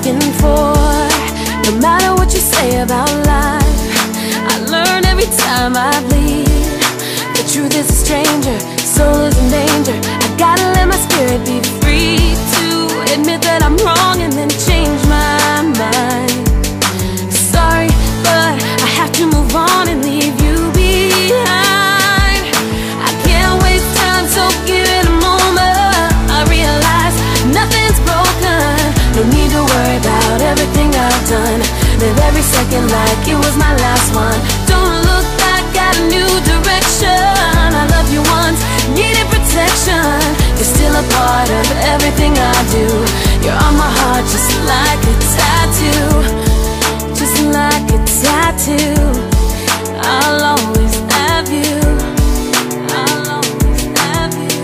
looking for. No matter what you say about life, I learn every time I bleed. The truth is a stranger, soul is in danger. I gotta let my spirit be free to admit that I'm wrong and then change my mind. Sorry, but I have to move on and leave you behind. I can't waste time, so give it a moment. I realize nothing's broken. No need to worry about everything I've done. Live every second like it was my last one. Don't look back, got a new direction. I love you once, needed protection. You're still a part of everything I do. You're on my heart just like a tattoo. Just like a tattoo. I'll always have you. I'll always have you.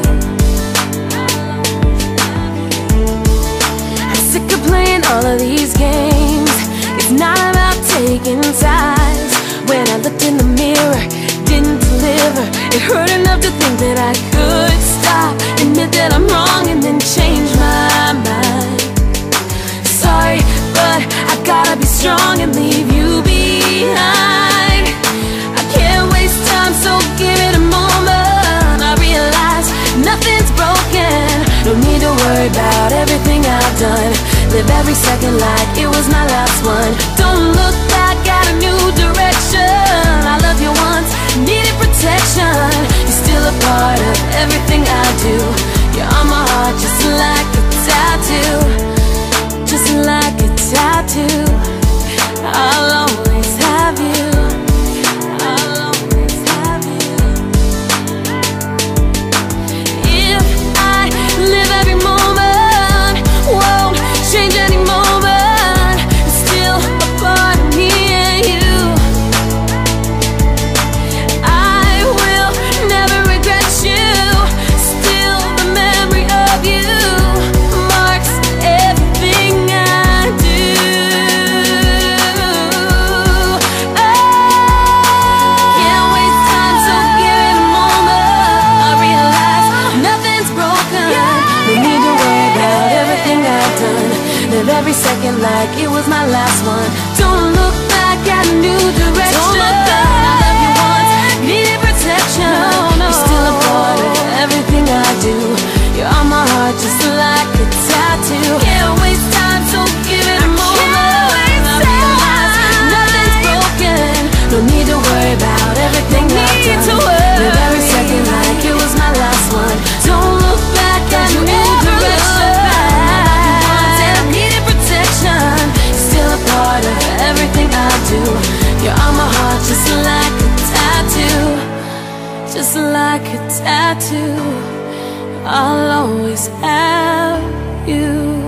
I'm sick of playing all of these games. It's not about taking sides. When I looked in the mirror, didn't deliver. It hurt enough to think that I could stop, admit that I'm wrong and then change my mind. Sorry, but I gotta be strong and leave you behind. I can't waste time, so give it a moment. I realize nothing's broken. No need to worry about everything I've done. Live every second like it was my last one. Don't look back, got a new direction. I love you once, needed protection. You're still a part of everything I do. You're on my heart just like a tattoo. Just like a tattoo. I'll always have you. I'll always have you. If I live every moment, won't change any moment, it's still a part of me and you. I will never regret you. Still the memory of you marks everything I do. Can't waste time, so give it a moment. I realize nothing's broken. No need to worry about everything I've done. Live every second like it was my last one. Don't look back, got a new direction. Don't look back. I love you once, needed protection. No. You're still a part of everything I do. You're on my heart just like a tattoo. Can't waste time, so give it a moment. I realize nothing's broken. No need to worry about everything I've done. Live every second like it was my last one. Don't look back, got a new direction. Part of everything I do. You're on my heart just like a tattoo. Just like a tattoo. I'll always have you.